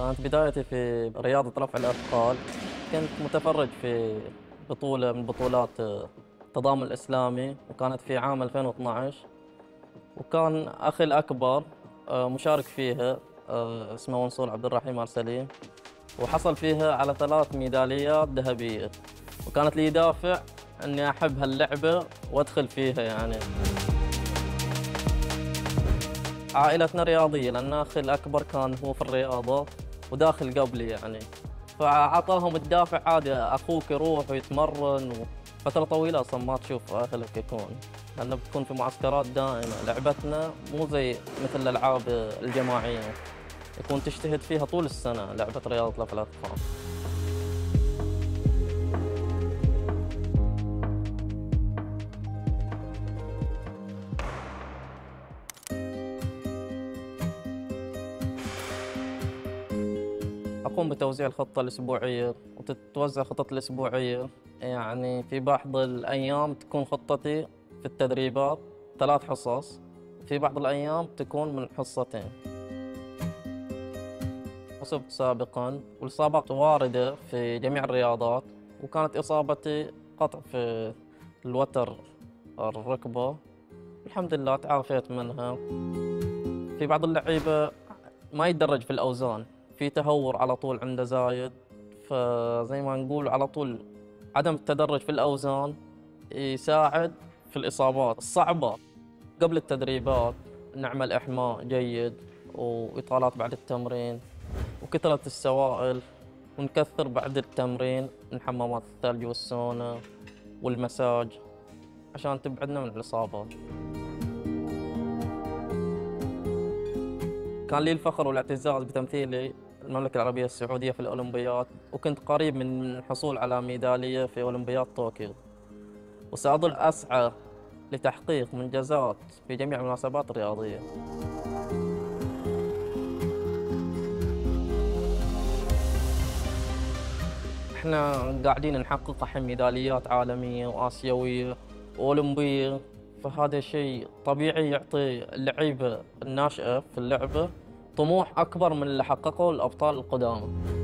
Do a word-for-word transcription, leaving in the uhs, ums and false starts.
كانت بدايتي في رياضة رفع الأثقال. كنت متفرج في بطولة من بطولات التضامن الإسلامي، وكانت في عام ألفين واثنعش، وكان أخي الأكبر آه، مشارك فيها، آه، اسمه منصور عبد الرحيم آل سليم، وحصل فيها على ثلاث ميداليات ذهبية. وكانت لي دافع إني أحب هاللعبة وأدخل فيها يعني. عائلتنا رياضية، لأن أخي الأكبر كان هو في الرياضة وداخل قبلي يعني، فأعطاهم الدافع عادي، أخوك يروح ويتمرن. فترة طويلة أصلا ما تشوف أهلك يكون، لأنه بتكون في معسكرات دائمة. لعبتنا مو زي مثل الألعاب الجماعية، يكون تجتهد فيها طول السنة. لعبة رياضة رفع الأثقال أقوم بتوزيع الخطة الأسبوعية، وتتوزع الخطط الأسبوعية. يعني في بعض الأيام تكون خطتي في التدريبات ثلاث حصص، في بعض الأيام تكون من حصتين. أصبت سابقاً، والإصابات واردة في جميع الرياضات، وكانت إصابتي قطع في الوتر الركبة. الحمد لله تعافيت منها. في بعض اللعيبة ما يتدرج في الأوزان، في تهور على طول عنده زايد، فزي ما نقول على طول عدم التدرج في الأوزان يساعد في الإصابات الصعبة. قبل التدريبات نعمل إحماء جيد، وإطالات بعد التمرين، وكثرة السوائل، ونكثر بعد التمرين من حمامات الثلج والسونا والمساج عشان تبعدنا من الإصابات. كان لي الفخر والاعتزاز بتمثيلي المملكة العربية السعودية في الأولمبياد، وكنت قريب من الحصول على ميدالية في أولمبياد طوكيو، وسأظل أسعى لتحقيق منجزات في جميع المناسبات الرياضية. احنا قاعدين نحقق الحين ميداليات عالمية وآسيوية وأولمبية، فهذا شيء طبيعي يعطي اللعيبة الناشئة في اللعبة طموح أكبر من اللي حققه الأبطال القدامى.